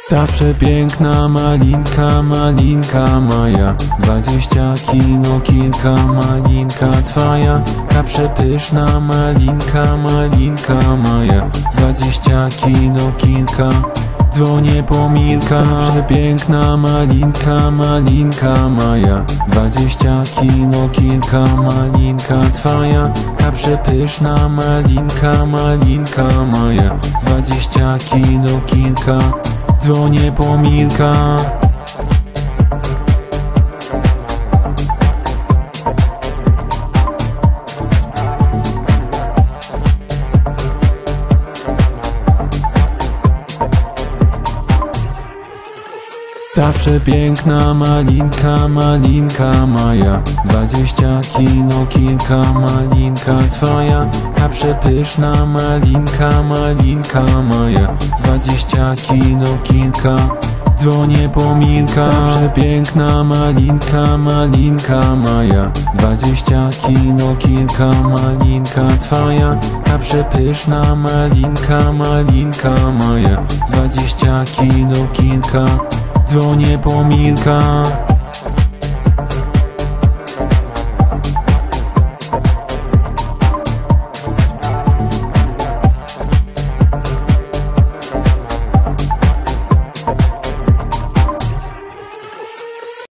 Ta przepiękna malinka, malinka moja, 20 kilo, kilka malinka twoja. Ta przepyszna malinka, malinka moja, 20 kilo, kilka. Dzwonię po Milka. Przepiękna malinka, malinka moja, 20 kilo, kilka malinka twoja. Ta przepyszna malinka, malinka moja, 20 kilo, kilka. Dzwonię po Milka. Ta przepiękna malinka, malinka moja, 20 kilo, kilka malinka twoja. Ta przepyszna malinka, malinka moja, 20 kilo, kilka. Dzwonię po Milka. Ta przepiękna malinka, malinka moja, 20 kilo, kilka malinka twoja. Ta przepyszna malinka, malinka moja, 20 kilo, kilka. Dzwonię po Milka.